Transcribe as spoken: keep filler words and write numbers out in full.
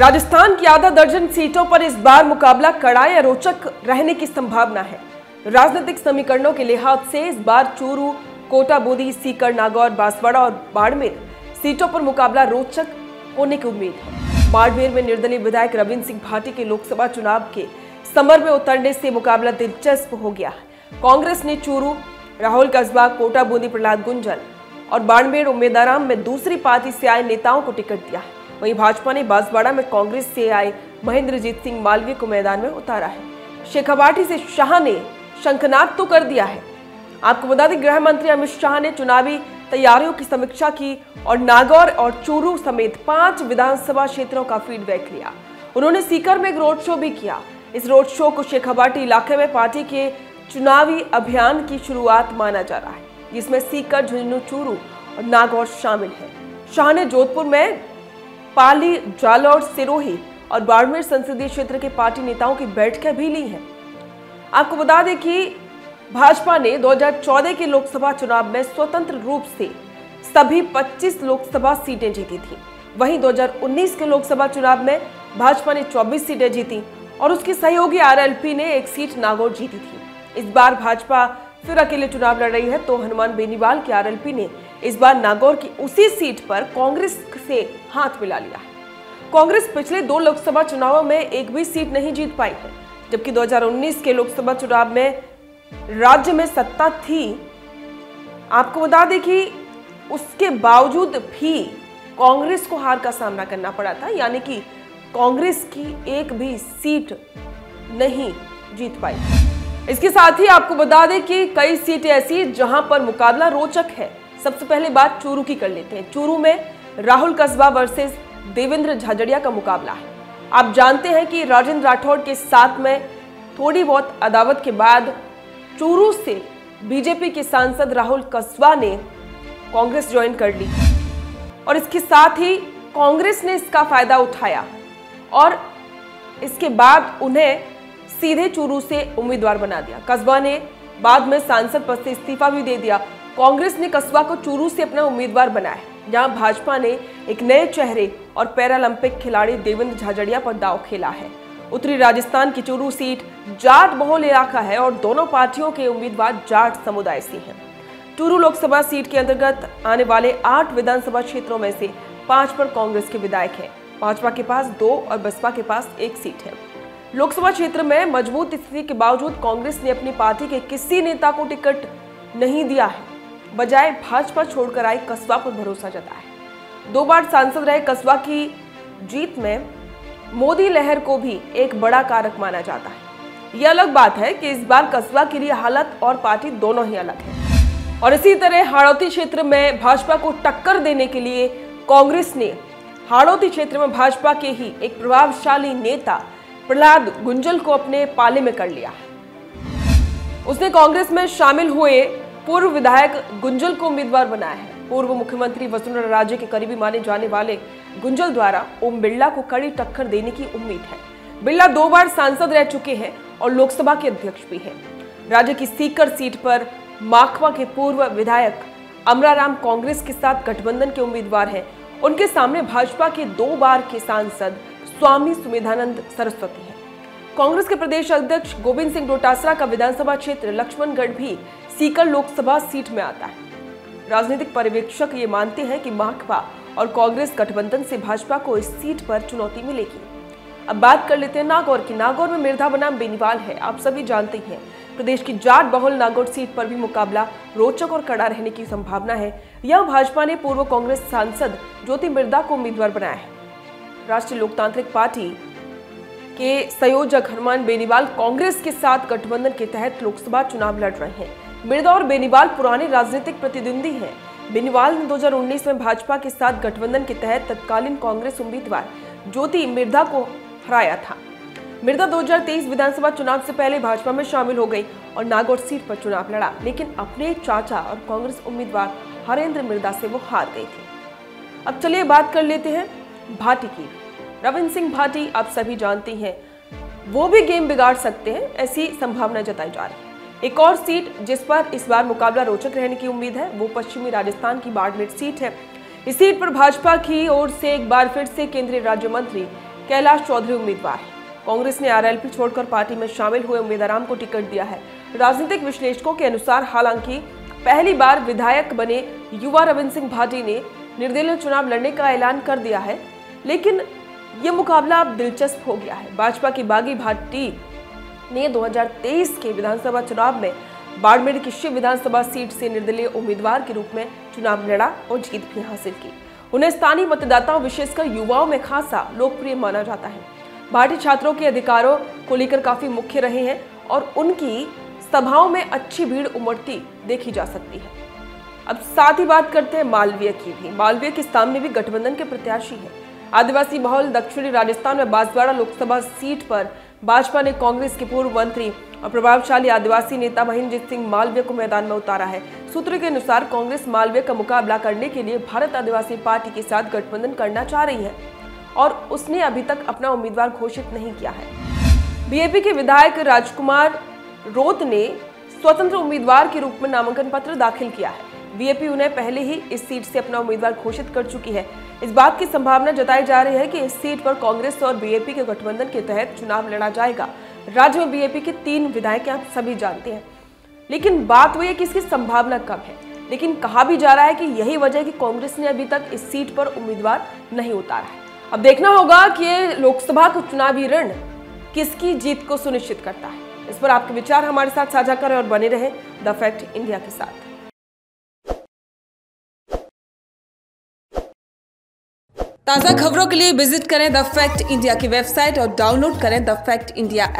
राजस्थान की आधा दर्जन सीटों पर इस बार मुकाबला कड़ा या रोचक रहने की संभावना है। राजनीतिक समीकरणों के लिहाज से इस बार चूरू, कोटा, बूंदी, सीकर, नागौर, बांसवाड़ा और बाड़मेर सीटों पर मुकाबला रोचक होने की उम्मीद है। बाड़मेर में निर्दलीय विधायक रविंद्र सिंह भाटी के लोकसभा चुनाव के समर में उतरने से मुकाबला दिलचस्प हो गया है। कांग्रेस ने चूरू, राहुल कस्बा, कोटा, बूंदी, प्रहलाद गुंजल और बाड़मेर उम्मीदवाराम में दूसरी पार्टी से आए नेताओं को टिकट दिया है। वहीं भाजपा ने बांसवाड़ा में कांग्रेस से आए महेंद्रजीत सिंह मालवीय को मैदान में उतारा है। शेखावाटी से शाह ने शंखनाद तो कर दिया है। आपको बता दें, गृह मंत्री अमित शाह ने चुनावी तैयारियों की समीक्षा की और नागौर और चूरू समेत पांच विधानसभा क्षेत्रों का फीडबैक लिया। उन्होंने सीकर में एक रोड शो भी किया। इस रोड शो को शेखावाटी इलाके में पार्टी के चुनावी अभियान की शुरुआत माना जा रहा है, जिसमें सीकर, झुंझुनू, चूरू और नागौर शामिल है। शाह ने जोधपुर में पाली, जालौर, सिरोही और बाड़मेर संसदीय क्षेत्र के पार्टी नेताओं की बैठकें भी ली हैं। आपको बता दें कि भाजपा ने दो हज़ार चौदह के लोकसभा चुनाव में स्वतंत्र रूप से सभी पच्चीस लोकसभा सीटें जीती थी। वहीं दो हज़ार उन्नीस के लोकसभा चुनाव में भाजपा ने चौबीस सीटें जीती और उसकी सहयोगी आरएलपी ने एक सीट नागौर जीती थी। इस बार भाजपा फिर अकेले चुनाव लड़ रही है, तो हनुमान बेनीवाल की आरएलपी ने इस बार नागौर की उसी सीट पर कांग्रेस से हाथ मिला लिया है। कांग्रेस पिछले दो लोकसभा चुनावों में एक भी सीट नहीं जीत पाई है, जबकि दो हज़ार उन्नीस के लोकसभा चुनाव में राज्य में सत्ता थी। आपको बता दें कि उसके बावजूद भी कांग्रेस को हार का सामना करना पड़ा था, यानी कि कांग्रेस की एक भी सीट नहीं जीत पाई। इसके साथ ही आपको बता दें कि कई सीटें ऐसी जहां पर मुकाबला रोचक है। सबसे पहले बात चूरू की कर लेते हैं। चूरू में राहुल कस्बा वर्सेस देवेंद्र झाझड़िया का मुकाबला है। आप जानते हैं कि राजेंद्र राठौड़ के साथ में थोड़ी बहुत अदावत के बाद चूरू से बीजेपी के सांसद राहुल कस्बा ने कांग्रेस ज्वाइन कर ली और इसके साथ ही कांग्रेस ने इसका फायदा उठाया और इसके बाद उन्हें सीधे चूरू से उम्मीदवार बना दिया। कस्बा ने बाद में सांसद पद से इस्तीफा भी दे दिया। कांग्रेस ने कस्बा को चूरू से अपना उम्मीदवार बनाया, जहां भाजपा ने एक नए चेहरे और पैरालंपिक खिलाड़ी देवेंद्र झाझड़िया पर दांव खेला है। उत्तरी राजस्थान की चूरू सीट जाट बहुल इलाका है और दोनों पार्टियों के उम्मीदवार जाट समुदाय से हैं। चूरू लोकसभा सीट के अंतर्गत आने वाले आठ विधानसभा क्षेत्रों में से पांच पर कांग्रेस के विधायक हैं। भाजपा के पास दो और बसपा के पास एक सीट है। लोकसभा क्षेत्र में मजबूत स्थिति के बावजूद कांग्रेस ने अपनी पार्टी के किसी नेता को टिकट नहीं दिया है, बजाय भाजपा छोड़कर आई कस्बा पर भरोसा जताया। दो बार सांसद रहे कस्बा की जीत में मोदी लहर को भी एक बड़ा कारक माना जाता है। यह अलग बात है कि इस बार कस्बा के लिए हालत और पार्टी दोनों ही अलग है। और इसी तरह हाड़ौती क्षेत्र में भाजपा को टक्कर देने के लिए कांग्रेस ने हाड़ौती क्षेत्र में भाजपा के ही एक प्रभावशाली नेता प्रहलाद गुंजल को अपने पाले में कर लिया। उसने कांग्रेस में शामिल हुए पूर्व विधायक गुंजल को उम्मीदवार बनाया है। पूर्व मुख्यमंत्री वसुंधरा राजे के करीबी माने जाने वाले गुंजल द्वारा ओम बिरला को कड़ी टक्कर देने की उम्मीद है। बिरला दो बार सांसद रह चुके हैं और लोकसभा के अध्यक्ष भी हैं। राज्य की सीकर सीट पर माकपा के पूर्व विधायक अमराराम कांग्रेस के साथ गठबंधन के उम्मीदवार हैं। उनके सामने भाजपा के दो बार के सांसद स्वामी सुमेधानंद सरस्वती हैं। कांग्रेस के प्रदेश अध्यक्ष गोविंद सिंह डोटासरा का विधानसभा क्षेत्र लक्ष्मणगढ़ भी सीकर लोकसभा सीट में आता है। राजनीतिक पर्यवेक्षक ये मानते हैं कि माकपा और कांग्रेस गठबंधन से भाजपा को इस सीट पर चुनौती मिलेगी। अब बात कर लेते हैं नागौर की। नागौर में मिर्धा बनाम बेनीवाल है। आप सभी जानते हैं, प्रदेश की जाट बहुल नागौर सीट पर भी मुकाबला रोचक और कड़ा रहने की संभावना है। यहां भाजपा ने पूर्व कांग्रेस सांसद ज्योति मिर्धा को उम्मीदवार बनाया है। राष्ट्रीय लोकतांत्रिक पार्टी के संयोजक हनुमान बेनीवाल कांग्रेस के साथ गठबंधन के तहत लोकसभा चुनाव लड़ रहे हैं। मिर्धा और बेनीवाल पुराने राजनीतिक प्रतिद्वंदी हैं। बेनीवाल ने दो हज़ार उन्नीस में भाजपा के साथ गठबंधन के तहत तत्कालीन कांग्रेस उम्मीदवार ज्योति मिर्धा को हराया था। मिर्धा दो हज़ार तेईस विधानसभा चुनाव से पहले भाजपा में शामिल हो गई और नागौर सीट पर चुनाव लड़ा, लेकिन अपने चाचा और कांग्रेस उम्मीदवार हरेंद्र मिर्धा से वो हार गई थी। अब चलिए बात कर लेते हैं भाटी की। रविंद्र सिंह भाटी आप सभी जानते हैं, वो भी गेम बिगाड़ सकते हैं, ऐसी संभावना जताई जा रही है। एक और सीट जिस पर इस बार मुकाबला रोचक रहने की उम्मीद है वो पश्चिमी राजस्थान की बाड़मेर सीट है। इस सीट पर भाजपा की ओर से एक बार फिर से केंद्रीय राज्य मंत्री कैलाश चौधरी उम्मीदवार हैं। कांग्रेस ने आरएलपी छोड़कर पार्टी में शामिल हुए उम्मीदवार को टिकट दिया है। राजनीतिक विश्लेषकों के अनुसार हालांकि पहली बार विधायक बने युवा रविंद्र सिंह भाटी ने निर्दलीय चुनाव लड़ने का ऐलान कर दिया है, लेकिन ये मुकाबला अब दिलचस्प हो गया है। भाजपा की बागी भाटी ने दो हज़ार तेईस के विधानसभा चुनाव में बाड़मेर की शिव विधानसभा सीट से निर्दलीय उम्मीदवार के रूप में चुनाव लड़ा और जीत भी हासिल की। उन्हें स्थानीय मतदाताओं विशेषकर युवाओं में खासा लोकप्रिय माना जाता है। भाटी छात्रों के अधिकारों को लेकर काफी मुख्य रहे हैं और उनकी सभाओं में अच्छी भीड़ उमड़ती देखी जा सकती है। अब साथ ही बात करते हैं मालवीय की भी। मालवीय के सामने भी गठबंधन के प्रत्याशी हैं। आदिवासी माहौल दक्षिणी राजस्थान में बांसवाड़ा लोकसभा सीट पर भाजपा ने कांग्रेस के पूर्व मंत्री और प्रभावशाली आदिवासी नेता महेंद्रजीत सिंह मालवीय को मैदान में उतारा है। सूत्रों के अनुसार कांग्रेस मालवीय का मुकाबला करने के लिए भारत आदिवासी पार्टी के साथ गठबंधन करना चाह रही है और उसने अभी तक अपना उम्मीदवार घोषित नहीं किया है। बीएपी के विधायक राजकुमार रोत ने स्वतंत्र उम्मीदवार के रूप में नामांकन पत्र दाखिल किया है। बीएपी उन्हें पहले ही इस सीट से अपना उम्मीदवार घोषित कर चुकी है। इस बात की संभावना जताई जा रही है कि इस सीट पर कांग्रेस और बीएपी के गठबंधन के तहत चुनाव लड़ा जाएगा। राज्य में बीएपी के तीन विधायक आप सभी जानते हैं, लेकिन बात वही है कि इसकी संभावना कम है। लेकिन कहा भी जा रहा है कि यही वजह है कि कांग्रेस ने अभी तक इस सीट पर उम्मीदवार नहीं उतारा है। अब देखना होगा कि ये लोकसभा का चुनावी रण किसकी जीत को सुनिश्चित करता है। इस पर आपके विचार हमारे साथ साझा करें और बने रहें द फैक्ट इंडिया के साथ। ताज़ा खबरों के लिए विजिट करें द फैक्ट इंडिया की वेबसाइट और डाउनलोड करें द फैक्ट इंडिया ऐप।